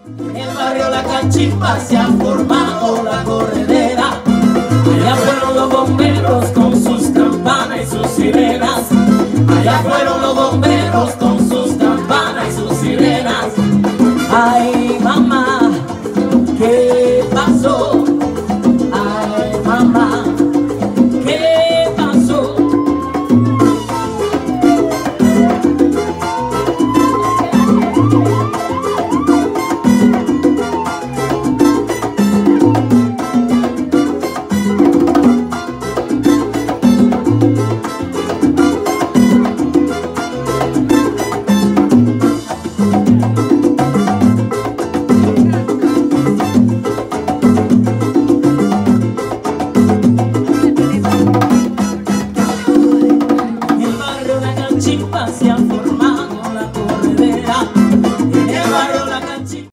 En el barrio La Cachimba se ha formado la corredera. Allá fueron los bomberos con sus campanas y sus sirenas. Allá fueron los bomberos con sus campanas y sus sirenas. Ay, mamá, ¿qué pasó?